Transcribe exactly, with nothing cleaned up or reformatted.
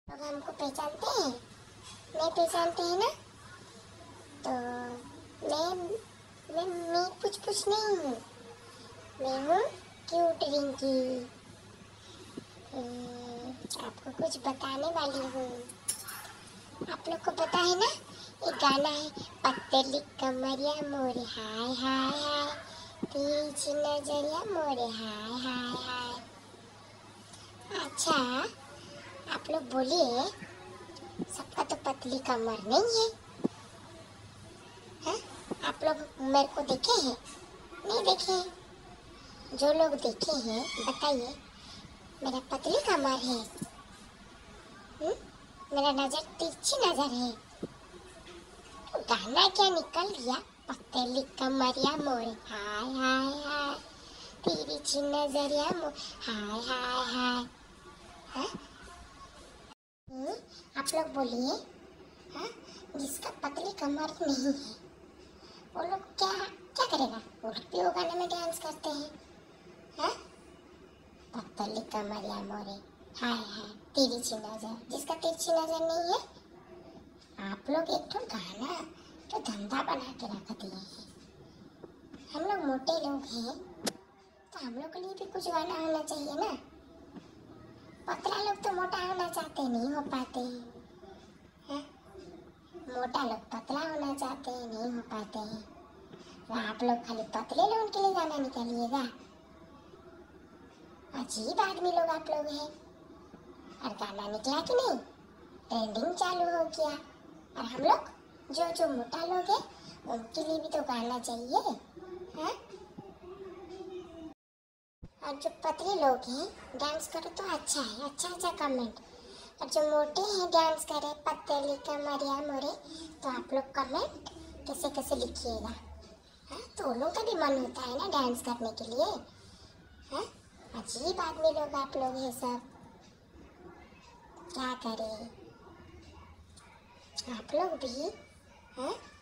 लोग हमको पहचानते हैं, नहीं पहचानते हैं ना। तो मैं मैं मैं कुछ कुछ नहीं हूँ, मैं हूँ क्यूट रिंकी। हम्म, आपको कुछ बताने वाली हूँ। आप लोग को पता है ना, एक गाना है, पतली कमरिया मोरे हाय हाय हाय, तिरछी नजरिया मोरे हाय हाय हाय। अच्छा, आप लोग बोलिए, सबका तो पतली कमर नहीं है, है? आप लोग मेरे को देखे हैं, नहीं देखे हैं? जो लोग देखे हैं बताइए, मेरा पतली कमर है, हुँ? मेरा नजर तिरछी नजर है। तो गाना क्या निकल गया, पतली कमरिया मोरे हाय हाय हाय, तिरछी नजरिया मोरे हाय हाय हाय, है? हम्म, आप लोग बोलिए, हाँ, जिसका पतली कमर नहीं है वो लोग क्या क्या करेगा? वो लोग भी वो गाने में डांस करते हैं, हाँ? पतली कमरिया मोरे हाय हाय, तिरछी नजर, जिसका तिरछी नजर नहीं है, आप लोग एक तो गाना तो धंधा बना के रख दिए हैं। हम लोग मोटे लोग हैं तो हम लोग के लिए भी कुछ गाना होना चाहिए ना। पतला लोग तो मोटा होना चाहते नहीं हो पाते हैं, हाँ? मोटा लोग पतला होना चाहते हैं, नहीं हो पाते हैं। तो आप लोग खाली पतले लोगों के लिए गाना निकालिएगा। अजीब आदमी लोग आप लोग हैं। और गाना निकला कि नहीं, ट्रेंडिंग चालू हो गया। और हम लोग जो जो मोटा लोग हैं उनके लिए भी तो गाना चाहिए, हाँ? और जो पतले लोग हैं डांस करो तो अच्छा है, अच्छा अच्छा कमेंट। और जो मोटे हैं डांस करें पतली कमरिया मोरे, तो आप लोग कमेंट कैसे कैसे लिखिएगा, हाँ? तो उन लोग का भी मन होता है ना डांस करने के लिए, हाँ? अजीब आदमी लोग आप लोग हैं सब, क्या करें? आप लोग भी, हाँ?